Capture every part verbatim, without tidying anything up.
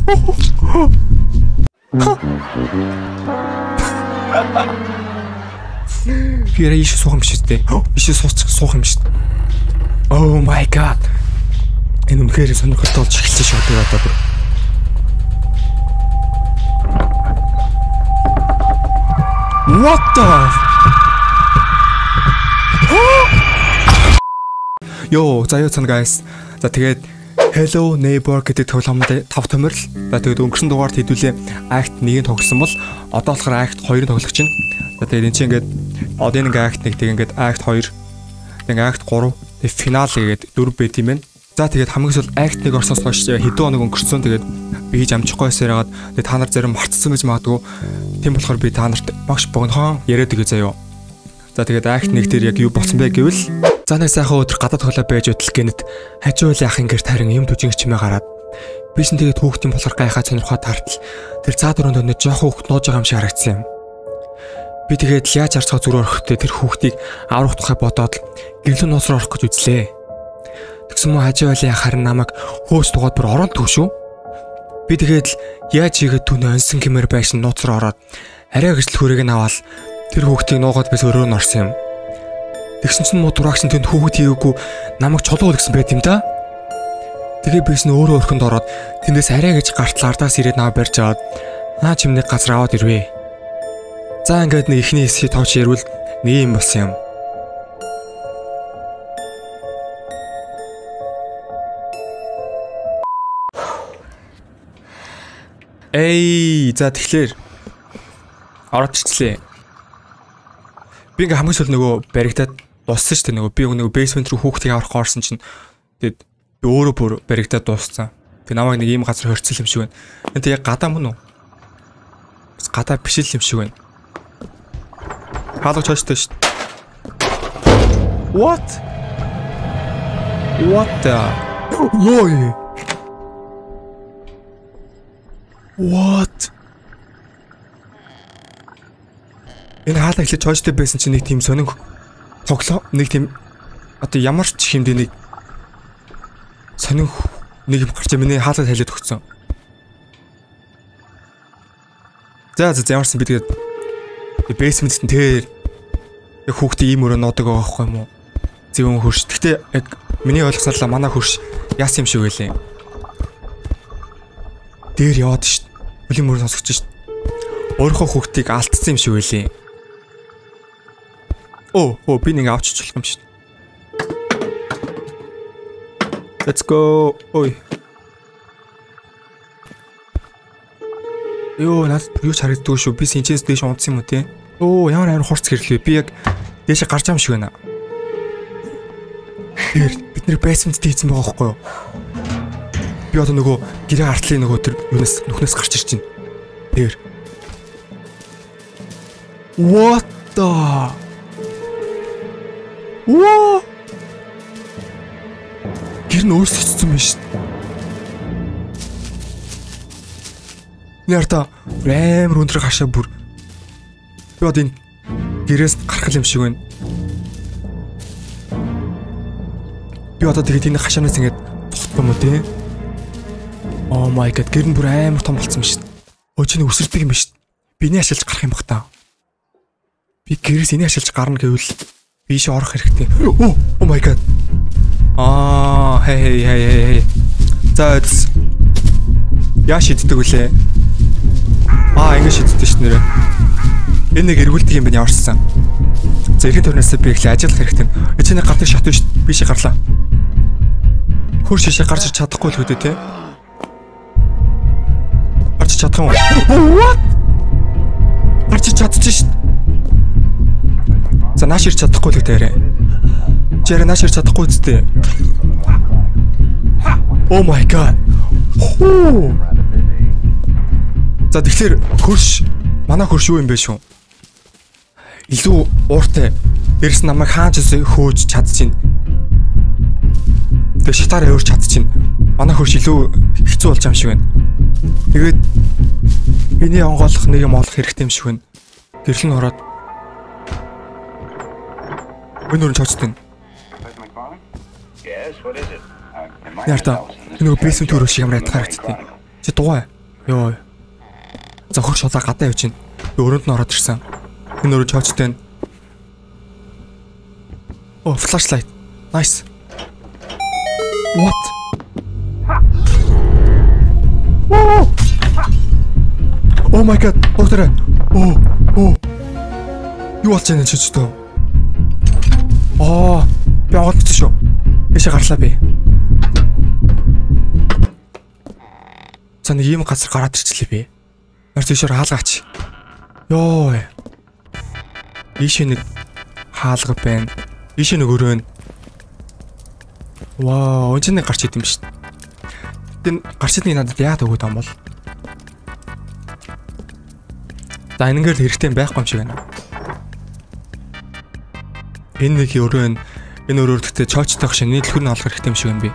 Фира иш суух юм шиг дээ. Иш суучих суух юм шиг. Oh my god. Энэ үнэхээр сонирхолтой болж эхэлсэн шүү дээ одоо бүр. What the? Йоо, заяа цана guys. За тэгээд Hello Neighbor гэдэг тоглоомд тав томрол. За тэгээд өнгөрсөн дугаард хэдүүлээ Act one-ийг тоглосон бол одоо болохоор Act two-ыг тоглох чинь. За тэгээд энэ чинь ингээд одоо нэг Act one тэгээд ингээд Act two, нэг Act three, тэгээд финал гэдэг дөрв байт юм байна. За тэгээд хамгийн сүүл Act one орсноос хойш хэдэн хоног өнгөрсөн. Тэгээд би хийж амжихгүй байсаар хагаад тэгээд та нар зарим мартсан гэж магадгүй. Тийм болохоор би та нарт багш богинохон яриад өгье заяа. За тэгээд Act one дээр яг юу болсон бэ гэвэл за нэг сайхан өдөр гадаад тоглоо байж удал гэнэт хажуул яах ингэр тарин юм түжинг чимээ гараад би ч тэгээд хүүхдийн болохоор гайхаа сонирхоод тартал тэр цаа дөрөнд өнө жоохон хүүхд нууж байгаа юм шиг харагдсан юм. Би тэгээд яаж харцгаа зүрх орохтой тэр хүүхдийг аврах тухай бодоод гэрлэн нууц руу орох гэж үзлээ. Тэгсэн мө хажуул яах харин намайг хөөс тугаад бүр ороод төв шүү. Би тэгээд яаж игээд түүний онсон гэмээр байшин нууц руу ороод арай гэрэл хүрээг нь аваад тэр хүүхдийг нуугаад бис өрөө нь орсон юм. Тэгсэн чинь муу дураагч нь тэнд хүүхэд хийгээгүй намайг чулуул гэсэн байт юм да. Тэгээ бис нь өөрөө өрхөнд ороод тэндээс арай гэж гартал ардаас ирээд наваа барьж аваад наа чимний газар аваад ирвэ. За ингээд нэг ихний хэсгийг тооч ярил нэг юм болсон юм. Эй, за тэгэхээр ороод ирчлээ. Би ингээ хамгийн сүүл нөгөө баригдаад дууссан шүү дээ нөгөө би нөгөө basement руу хүүхдийг аврах орсон чинь тэгээд би өөрөө бүр баригдаад дууссан. Тэг намайг нэг ийм газар хорцсон юм шиг байна. Энэ яг гадаа мөн үү? Бас гадаа биш л юм шиг байна. Хаалгач очтой шүү дээ. What? What the? Ой. What? Энэ хаалга ихлэж чойжтэй байсан чинь нэг тийм сонин тоглоо нэг тийм одоо ямар ч хэмдэ нэг сонин нэг юм гарч миний хаалгад хайлаад өгсөн. За за ямарсан би тэгээд basement-т тэр яг хүүхдээ ийм өрөө нуудаг байгаа байхгүй юм уу? Зөвөн хөрш. Гэхдээ яг миний ойлгосоолаа манай хөрш яасан юм шиг байлээ. Дээр яваад шít. Бүлийн мөрөнд сонсогч шít. Өөрийнхөө хүүхдийг алдсан юм шиг байлээ. Оо, оо би нэг авч очих юм шít. Let's go. Ой. Йоо, наад юу ч харагддаг шүү. Би синчээс дээш унтсан юм уу те? Оо, ямар амар хурц гэрлээ. Би яг дээшээ гарч байгаа юм шиг байна. Тэр бид нэр basement хийсэн байгаа байхгүй юу? Би одоо нөгөө гэрээ артлын нөгөө тэр юунаас нүхнээс гарч ирж байна. Тэр. What the? What? Гэр нь өөрсөцсөн байна шүү. Нэрта амар өндөр гашаа бүр. Би одоо энэ гэрээс гарах юм шиг байна. Би одоо тэгээд энэ хашаанаас ингэж цогтсон юм уу те? Oh my god, гэр нь бүр амар том болсон юм шүү. Өө чинь өсөрдөг юм шүү. Биний ашиглаж гарах юм бах та. Би гэрээс энийг ашиглаж гарна гэвэл бишээ орох хэрэгтэй. Oh, oh my god. Аа, hey hey hey hey. За яа шийддэг үлээ. Аа, ингэ шийддэг ш нэрэ. Энэ нэг эргүүлдэг юм байна яварсан. За эргэн төрнөөс би их ажиллах хэрэгтэй. Эцэг нэг гартыг шатв ш. Бишээ гарлаа. Хөрш шишээ гарч чадахгүй л хөдөө те. Гарч чадах юм. What? Гарч чадчих ш. За нааш ирч чадахгүй л үтээрээ. Чирэ нааш ирч чадахгүй үсттэй. Oh my god. За тэгэхээр хөрш манай хөрш юу юм бэ шүү? Илүү ууртай. Дээрс намайг хаанч хөөж чадчихин. Тэгээ шатаар өөрч чадчихин. Манай хөрш илүү хэцүү болж байгаа юм шиг байна. Тэгээд биний онгойлох нэг юм олох хэрэгтэй юм шиг байна. Гэрлэн ороод өнөр нь чочтон. Ярта энэ basement төрөш шиг амар ятгаар харагдтыг. Чи дугай. Йоо. За хөрш удаа гадаа явж байна. Өрөөнд нь ороод ирсэн. Энэ өрөө чоочтой. Оо, flashlight. Nice. What? Oh my god. Доктор. Оо, оо. Юу болж байна ч ч тоо. Аа, би аваад шүү. Бишээ гарлаа би. За нэг юм газар гараад ирчлээ би. Нар тийшээр хаалгаач. Йоо. Ийшээ нэг хаалга байна. Ийшээ нэг өрөө. Вау, энэ ч нэг гарч идэм шүү. Тэн гарч идэх надад яагаад өгөөд юм бол? За энэгээр хэрэгтэй байхгүй юм шиг байна. Энэ нэг өрөө энэ өрөөр гэхдээ чоочтой шиг нийтлэх нь олох хэрэгтэй юм шиг байна би.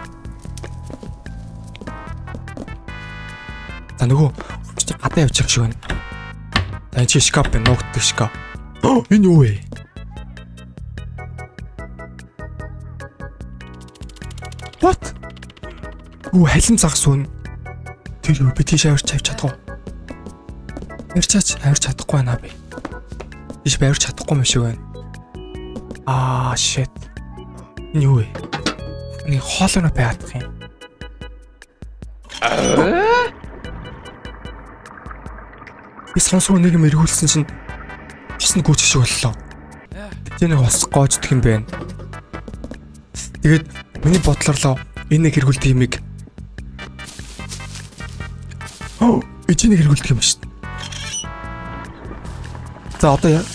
За нөгөө чи гадаа явчих шиг байна. За энэ чи шкаф байна, нуугддаг шкаф. Энэ юу вэ? What? Юу халин загас үн. Тэр юу би тийш авирч авч чадах уу? Авирчаач авирч чадахгүй байна би. Тийш авирч чадахгүй юм шиг байна. Аа shit. Энэ юу вэ? Нэг хоолойно байадах юм. Би сонсгоо нэг юм эргүүлсэн чинь хосны гүйч шиг боллоо. Тэний хос гоождох юм байна. Тэгээд миний бодлорлоо энэ нэг эргүүлдэг юмыг оо эцнийг эргүүлдэг юм шүү дээ. За одоо яа.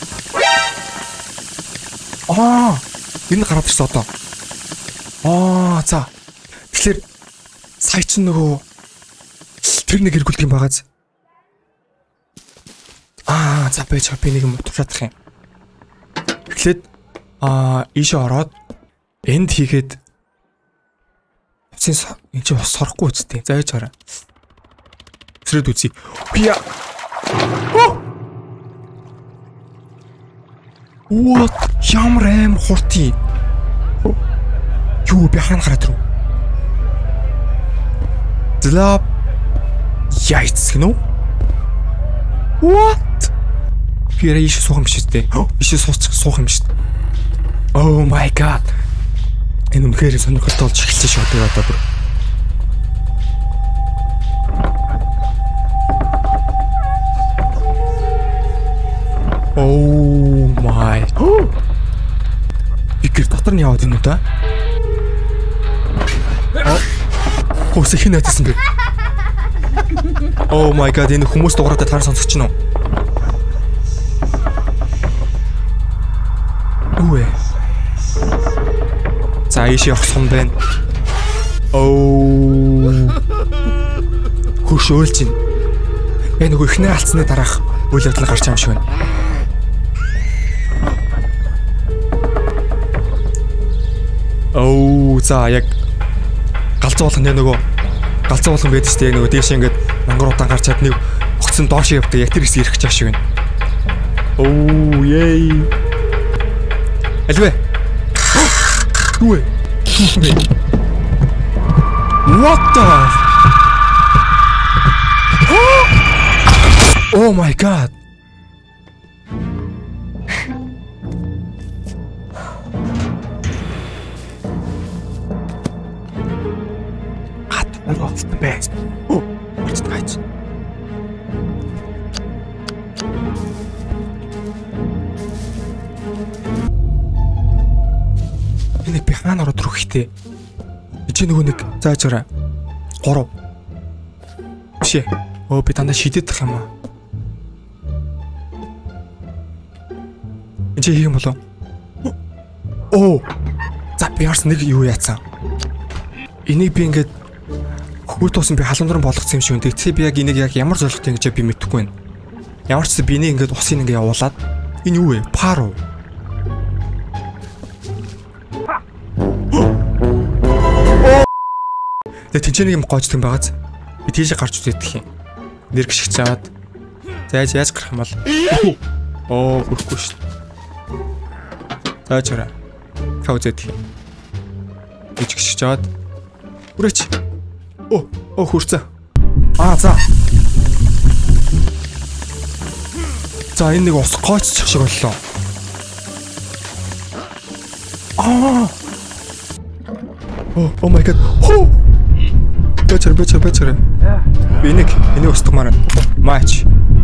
Аа энэ гараад ирсэн одоо. Аа за. Тэгэхээр сая ч нөгөө тэр нэг эргүүлдэг юм байгааз. Аа за байж би нэг юм утгаадах юм. Тэгэхээр аа ийшээ ороод энд хийгээд Син энэ ч сорохгүй үстэй. За яж хараа. Сэрээд үзье. Би What? Ямар аим хурти. Юу би хаана гараад ирв? Злап. Яйц гэнэ үү? What? Би ярэ иш суух юм биш үү? Иш сууч суух юм биш үү? Oh my god. Энэ үнэхээр сонирхолтой болж эхэлсэн шүү дээ одоо бүр. Oh my. Би гэр дотор нь яваад байна уу та? Хөөс их нэтсэн бэ? Oh my god, энэ хүмүүс дугаараа таар сонсож чинь үү? Үгүй. За ийш явах сон байна. Оо. Хөш өөлж байна. Яг нөгөө ихнээ алдсны дараах үйл явдал гарч байгаа юм шиг байна. Оо, за яг галзуулах нэг нөгөө галзуулсан байдаг шүү дээ. Нөгөө дээш ингээд мангар удаан гарч чад нэг огцон доош явдаг. Яг тэр хэсэг ирэх чааш шиг байна. Оо, яй. Алвэ. Юу вэ? What the? Oh my god. What's the best? Oh, what's the best? Энэ би хаана ороод ирэх хтэй. Чи нөгөө нэг зааж гараа. Горов. Бишээ. Оо би дандаа шидэдэх юм аа. Энд чи хийх юм болов? Оо. За би ярс нэг юу яатсан. Энийг би ингээд хүү туусан би халамдран болгоцсон юм шиг үнэ. Тэгтээ би яг энийг яг ямар зорилготой ингэж би мэдэхгүй байна. Ямар ч би энийг ингээд усын ингээд явуулаад энэ юу вэ? Пару. Тэгээ тэнцэнийг юм гоождаг юм байгааз. Би тийшээ гарч үзэх юм. Нэр гიშгч аваад. За яаж яаж гарах юм бол? Оо, хөрөхгүй шүү. За чараа. Та үзэх юм. Гэж гიშгч аваад. Үрээч. Оо, оо хурцаа. Аа за. За энэ нэг ус гойцчих шиг боллоо. Аа. Oh, oh my god. Хөө. Бэчэр бэчэр бэчэр. Би нэг энийг устгамаар. Матч.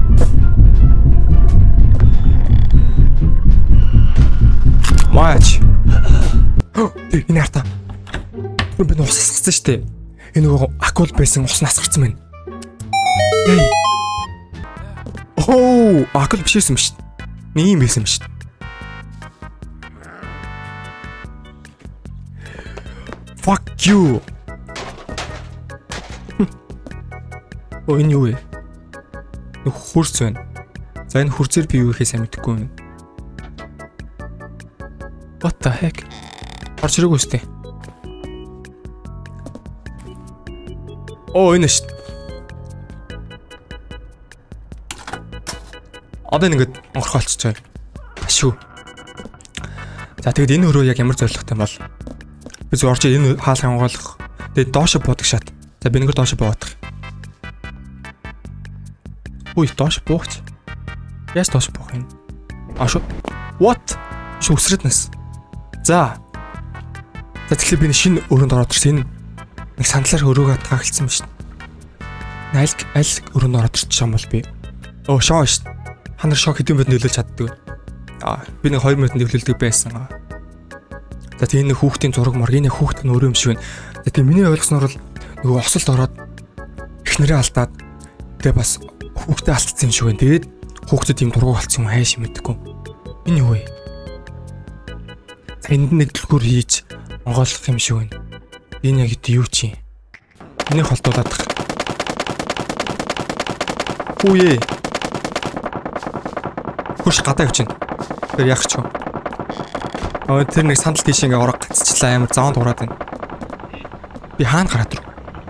Матч. Энэ харта. Би нэг ус асгацсан шүү дээ. Энэ нөгөө акул байсан ус насгарсан байна. Эй. Оо, акул биш юм шүү дээ. Нэг юм байсан юм шүү дээ. Fuck you. Оо энэ юу вэ? Нэг хурц байна. За энэ хурцээр би юу хийхээ сайн мэдэхгүй юм. What the heck? Орч ирээгүй үстэй. Оо энэ шүү. Одоо ингэж онгорхоо олчихоо. Ашгүй. За тэгэд энэ өрөө яг ямар зорилготой юм бол би зөв орж энэ хаалгын онгойлгох. Тэгээд доош буудаг шат. За би нэгээр доош буудах. Үй доош буугч. Яс доош буух юм. А шүү. What? Шүү өсрөднэс. За. За тэгэхээр би шинэ өрөөнд ороод ирсэн. Энэ нэг сандлаар өрөөгөө таагалцсан байна шүү. Аль аль өрөөнд ороод ирчих юм бол би. Оо шоо шүү. Ханар шок хэдэн минут нөлөөлж чаддаг. Аа би нэг хоёр минут нөлөөлдөг байсан. За тийм нэг хүүхдийн зураг мөр энэ хүүхд нь өөрөө юм шиг байна. За тийм миний ойлгосноор бол нөгөө осолд ороод эхнэрээ алдаад тэгээ бас хүүхдээ алдсан юм шиг байна. Тэгээд хүүхдэд ийм дургу болцсон юм хайш мэдхгүй. Энэ юу вэ? За энд нэг дэлгүүр хийж онгойлгох юм шиг байна. Энэ яг юу чи? Энийг холдуулаад тах. Хүүе. Хурш гадаа явчихна. Тэр яах ч вэ? Аа тэр нэг сандал тийш ингээ орог гацчихлаа амар заван дураад байна. Би хаана гараад ирв?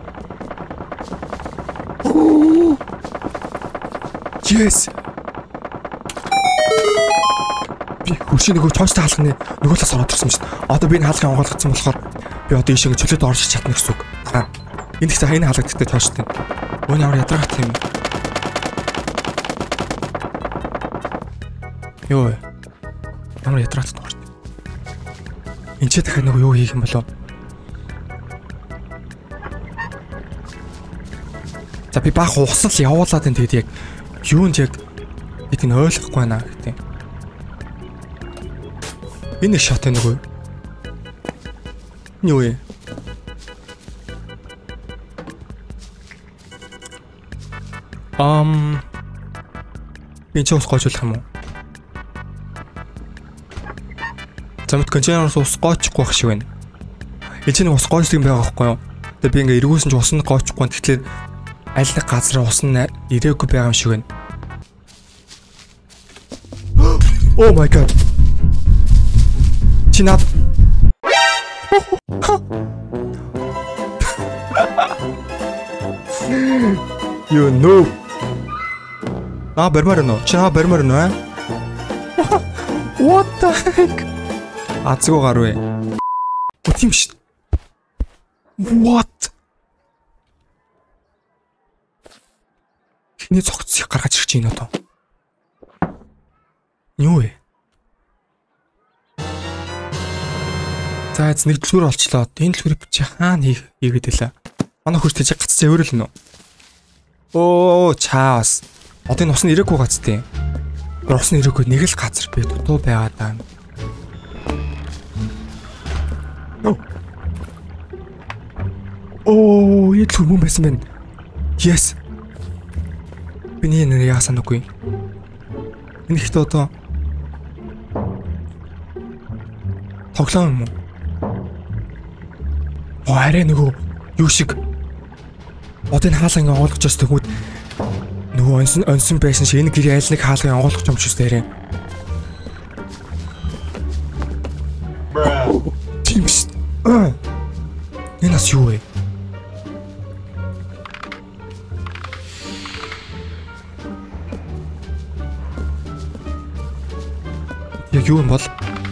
Yes. Би хуршийн нөгөө чоочтой хаалганы нөгөө талаас ороод ирсэн юм чинь. Одоо би энэ хаалгыг онгойлгоцсон болохоор би одоо ийш ингээ чөлөөд орж чадна гэсэн үг. Аа. Энэ их цаа энэ хаалгадтай чоочтой. Өөний ямар ядаргатай юм. Йоо. Ямар ядаргатай орж. Энд ч дахиад нэг юу хийх юм болов? За би баах ухсал явуулаад энэ тэгээд яг юунд яг эдийг ойлгохгүй байна гэдэг. Энэ шат нэг үү? Юу вэ? Ам би ч ус гоожуулах юм уу? Замд контейнероос ус гоочихгүй байх шиг байна. Энд чинь ус гоочдөг юм байгаа байхгүй юу? Тэгээ би ингээ эргүүлсэн чинь ус нь гоочхгүй. Тэгэхээр аль нэг газар ус нь ирээгүй байгаа юм шиг байна. Oh my god. Чи над You know. А бармаар нөө. Чи аа бармаар нөө. What the heck? Ацгүй гарвэ. Үтим ш. What? Хиний цогцыг гаргаж ирж байна одоо. Юу вэ? За эц нэг дэлгүүр олчлоо. Энэ дэлгүүрийг чи хаана хийгээд байлаа? Манай хурц тийж гаццаа өөрөл нөө. Оо чаас. Одоо энэ ус нь ирээгүй гацтай. Ус нь ирээгүй нэг л газар би дутуу байгаа даа. Оо, яд хүмүүс байсан байна. Yes. Биний нэр яасан үгүй. Энэ ихтэй одоо тоглоом юм уу? Оо, арай нөгөө юу шиг одоо энэ хаалга ингээ онгойлгож байгаа төгөөд нөгөө онсон онсон байсан шиг энэ гэр айл нэг хаалгыг онгойлгож юм шиг тэрэ. Тимс. Аа. Энэ нас юу вэ? Яг юу юм бол?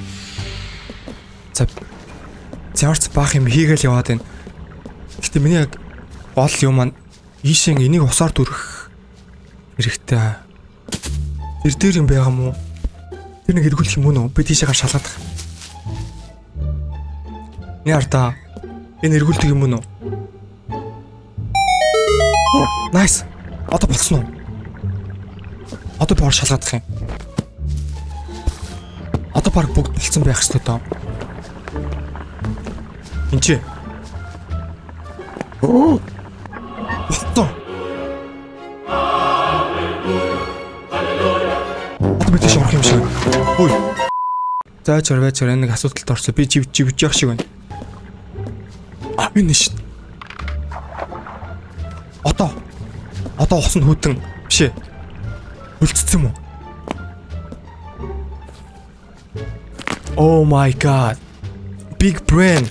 За. Зярц баах юм хийгээл яваад байна. Гэтэ миний яг гол юм маань ийшээ энийг усаар дүрэх хэрэгтэй. Тэр дээр юм байгаа мó? Тэр нэг эргүүлэх юм уу? Би тийшээ гар шалгаад. Яар та. Энэ эргүүлдэг юм уу? Nice. Одоо болцсон уу? Одоо боор шалгаадах юм. Одоо баг бүгд болцсон байх ёстой доо. Энд чи. Оо. Болцсон. Одоо бид тийш орох юм шиг. Ой. За чарваа чараа нэг асуудалд орсон. Би жив жив явах шиг байна. А энэ шин. Одоо. Одоо усан хүтэн бишээ. Үлдсэн юм уу? Oh my god. Big brain.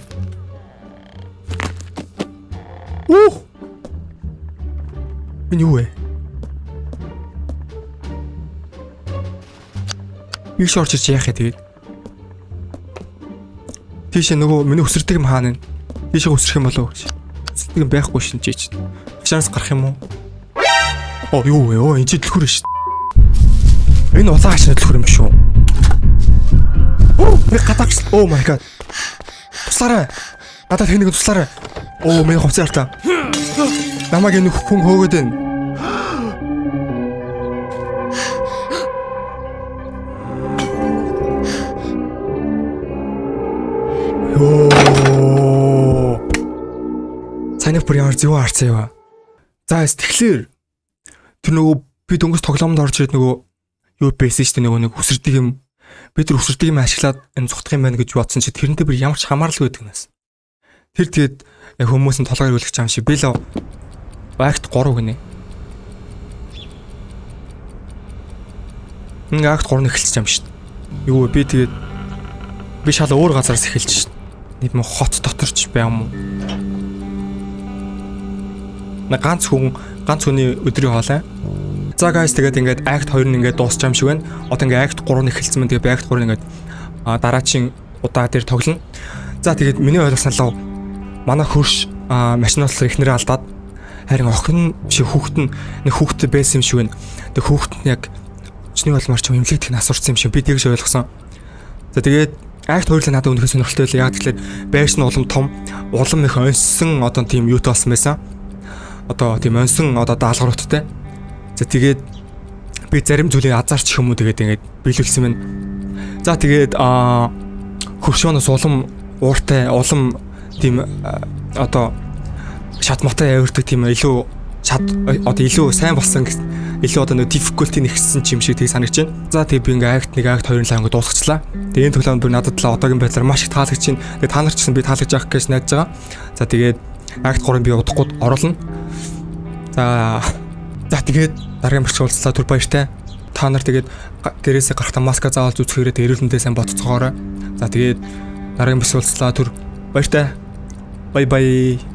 Уу. Энэ юу вэ? Юу шорч ирж яах вэ тэгээд? Тийш нөгөө миний өсөрдөг юм хаана вэ? Тийш өсрөх юм болов уу? Өсөрдөг юм байхгүй шин чи. Шанс гарах юм уу? Оо юу вэ? Оо энэ ч дэлгүүр шүү. Энэ улаан хашаа дэлгүүр юм шүү. Оо би гадагш. Oh my god. Туслаарай. Надад тэнэг туслаарай. Оо миний хувцас артаа. Намайг энэ хүн хөөгд байна. Оо. Цааныг бүр ямар зөв харцаа юу? За тэгэхээр тэр нөгөө би дөнгөс тоглоомд орж ирээд нөгөө юу байсан шүү дээ нөгөө нэг үсэрдэг юм. Би тэр үсэрдэг юм ашиглаад энэ зүхтах юм байна гэж бодсон чи тэрнтэй бүр ямар ч хамааралгүй байдаг нас. Тэр тэгээд хүмүүс нь толгойр үлгэж байгаа юм шиг би л акт гурав гинэ. Нэг акт гурав эхэлчихэж байгаа юм шүү дээ. Юу би тэгээд би шал өөр газараас эхэлж шүү дээ. Нэг мо хот доторч байгаа юм уу? На ганц хүн ганц хүний өдрийн хоолой. За guys тэгээд ингээд акт хоёр нь ингээд дуусч юм шиг байна. Одоо ингээд акт гурав нь эхэлсэн мэн тэгээд акт гурав нь ингээд дараачийн удаа дээр тоглоно. За тэгээд миний ойлгосноор манай хөрш машин болсоо ихнэрээ алдаад харин охин шиг хүүхэд нь нэг хүүхэд байсан юм шиг байна. Тэгээд хүүхэд нь яг өчний болмор ч юм имлэгдэх нь асуурсан юм шиг би тэгж ойлгосон. За тэгээд акт хоёр л надад өнөхөр сонирхолтой байлаа. Яг тэгэхээр байрш нь улам том, улам их онсон одоо тийм юутай болсон байсан. Одоо тийм онсон одоо даалгавруудтай. За тэгээд би зарим зүйлийг азарч юм уу тэгээд ингээд биелүүлсэн байна. За тэгээд аа хөршөөс улам ууртай, улам тийм одоо шат мотой явагддаг тийм илүү шат одоо илүү сайн болсон илүү одоо нэг difficulty нэгсэн юм шиг тийг санагч байна. За тэгээд би ингээд акт нэг акт хоёрын лаа ингээд дуусгачлаа. Тэгээд энэ төлөвлөнд бүр надад л одоогийн байдлаар маш их таалагдж байна. Тэгээд та нар ч гэсэн би таалагдж авах гэж найдаж байгаа. За тэгээд акт гурав би удахгүй оруулна. За за тэгээд дараагийн барьц уулзлаа түр баяртай. Та нар тэгээд гэрээсээ гарахтаа маска заавал зүтгэхээрээ эрүүлэндээ сайн бодцоогоорой. За тэгээд дараагийн барьц уулзлаа түр баяртай. Бай бай.